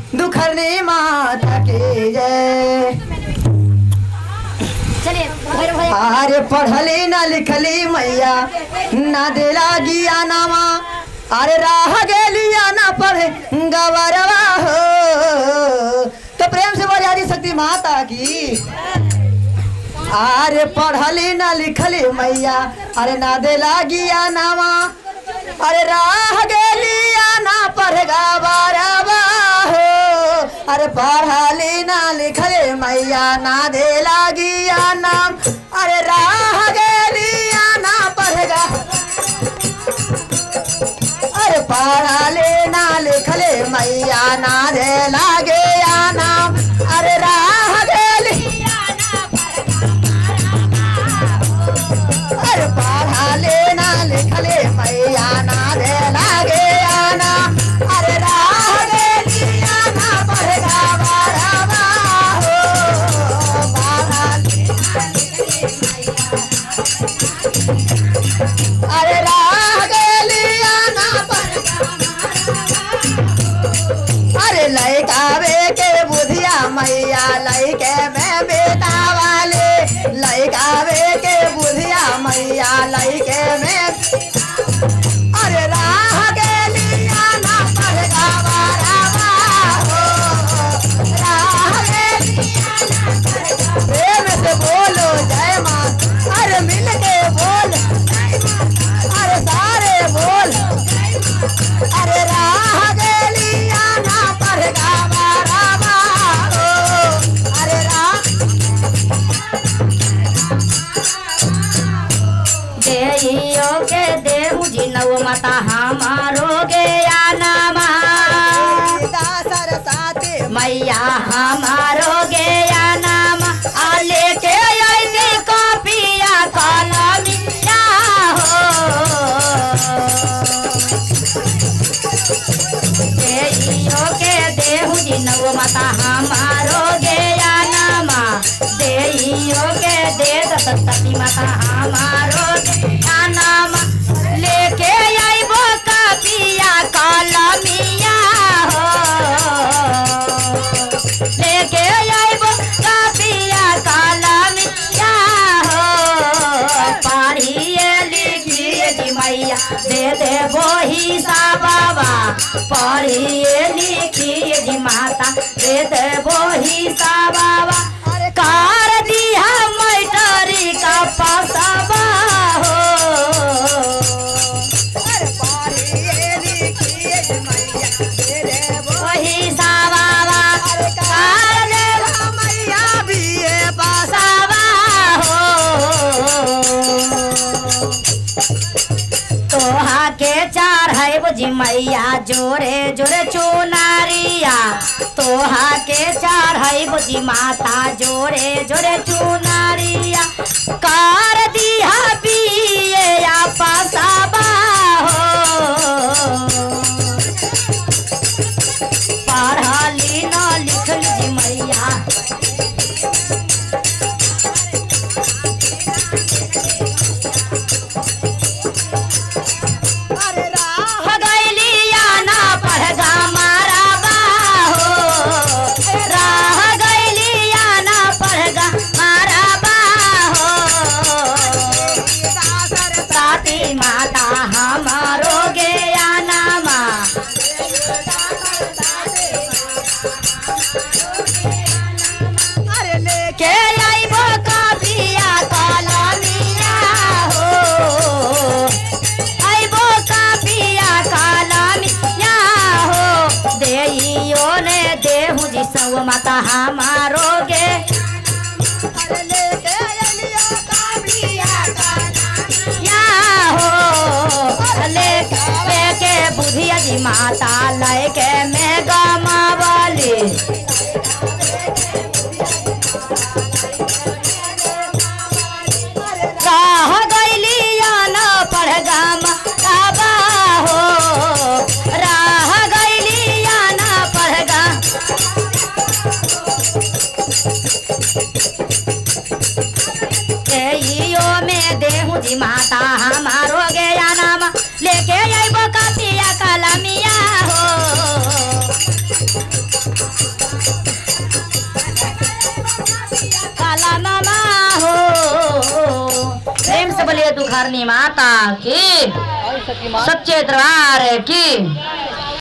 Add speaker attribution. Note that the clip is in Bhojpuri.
Speaker 1: दुखरनी माता की जय। अरे पढ़ली ना लिखली मैया ना दिला गिया नामा, अरे राह गेलिया ना पढ़े गवरवा हो। तो प्रेम से बोली आदि शक्ति माता की। अरे पढ़ली ना लिखली मैया अरे ना दिला गिया नामा, अरे राह गेलिया ना पढ़े गवरवा हो। अरे पढ़ली ना लिखली मैया ना दिला गिया नाम, अरे राह गेलिया ना पढ़ेगा। अरे पढ़ले ना लिखले मैया ना दे लागे या नाम, अरे राह गेलिया ना अरे पढ़ले ना लिखले मैया ना दे लागे या नाम, अरे राह गेलिया ना पढ़ेगा बराबा हो। अरे राह गेलिया ना अरे लइकावे के बुधिया मैया लइके में बेटा वाले, लइकावे के बुधिया मैया लइके में, अरे राह गेलिया ना पढ़ेगा बराबा हो। राह गेलिया ना पढ़ेगा। प्रेम से बोलो जय माँ, अरे मिल के बोल, अरे सारे बोल, अरे राह गेलिया ना पढ़ेगा बराबा हो। अरे राह
Speaker 2: देइयो के देहु जी नव माता हमारो गया नामा,
Speaker 1: सरसाते
Speaker 2: मैया हमारो गया नामा। आ लेके आईनी कॉपिया कलमिया हो। देइयो के देहु जी नव माता हमारो गया नामा, देइयो के दे सरस्वती माता हमारो गया नामा। लेके आइबो कॉपिया कलमिया हो। लेके आइबो कॉपिया कलमिया हो। पढ़िए लिखिए जी मैया दे देबो हिसाबा, पढ़िए लिखिए जी माता दे देबो हिसाबा। कार दिया मैटरी का पसाबा हो।
Speaker 1: अरे पढ़िए लिखिए मैया दे देबो
Speaker 2: हिसाबा।
Speaker 1: अरे कार देबो मैया बीए
Speaker 2: पसाबा हो। तोहा के चढ़ाइब जी मैया जोरे जोरे चुनारिया, तोहा के चढ़ाइब जी माता जोरे जोरे चुनारिया। कर दिया पिए या पसाबा हो। पढ़ली न लिखली जी मैया
Speaker 1: अरे राह
Speaker 2: गैलिया ना पढ़गा माराबा हो। राह गैलिया ना पढ़गा माराबा हो। सरस्वती माता हमारो गया नामा,
Speaker 1: अरे लेके
Speaker 2: के आइबो कॉपिया कलमिया हो। आइबो कॉपिया कलमिया हो। देइयो ने देहु जी सौ माता हमारो गे,
Speaker 1: अरे लेके अलिया काबिया
Speaker 2: या हो। लेके बुधिया जी माता लैके में गमावली, राह गैलिया न पढ़गा माराबा हो। राह गैलिया न पढ़गा। देइयो में देहु जी माता हमारो गया नाम, लेके आइबो कॉपिया कलमिया हो। घरनी माता की, सच्चे दरबार की।